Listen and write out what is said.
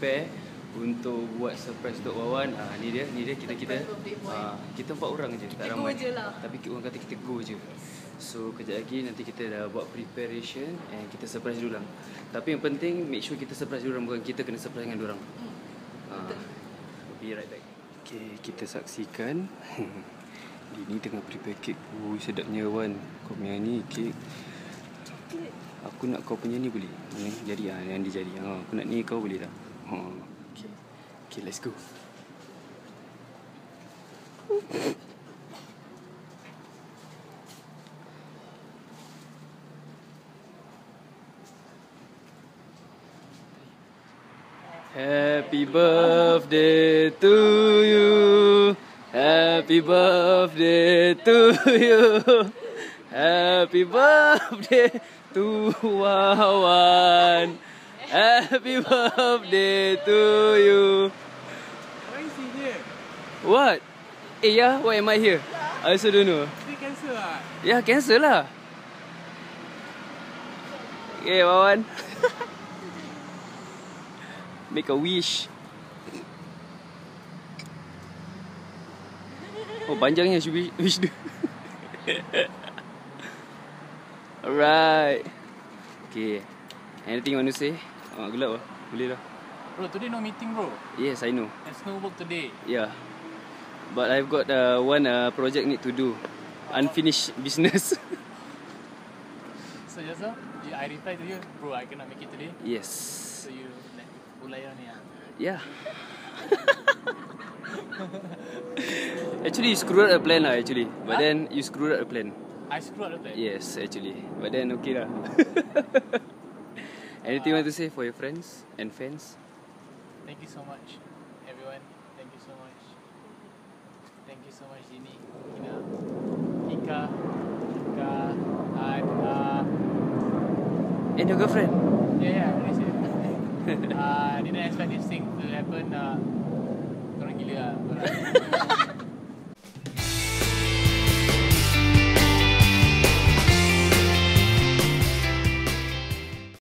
prepare untuk buat surprise untuk Wawan. Ni dia kita kita 4 orang je, tak ramai. Tapi orang kata kita go je. So kejap lagi nanti kita dah buat preparation and kita surprise diorang. Tapi yang penting make sure kita surprise diorang, bukan kita kena surprise dengan diorang. Be right back. Okay, kita saksikan Dini tengah prepare kek. Sedapnya Wan. Kau punya ni kek. Aku nak kau punya ni boleh? Jadi yang dia jadi. Aku nak ni, kau boleh tak? Okay, let's go. Happy birthday to you. Happy birthday to you. Happy birthday to Wawan. Happy birthday to you. Why is he here? What? Yeah, why am I here? I also don't know. Dia cancel lah. Yeah, cancel lah. Okay, Wawan. Make a wish. Oh, panjangnya wish tu. Alright. Okay. Anything you want to say? Gelap lah. Boleh lah. Bro, today no meeting bro. Yes, I know. There's no work today. Yeah. But I've got one project need to do. Unfinished business. So just now, I reply to you, bro, I cannot make it today. Yes. So you like ulai on ya. Yeah. Actually, you screwed up the plan lah actually. But then you screwed up the plan. I screwed up the plan? Yes, actually. But then okay lah. Anything you want to say for your friends and fans? Thank you so much, everyone. Thank you so much. Thank you so much, Dini, Ina, Ika, And your girlfriend? Yeah, I said. Didn't expect this thing to happen. Korang gila lah.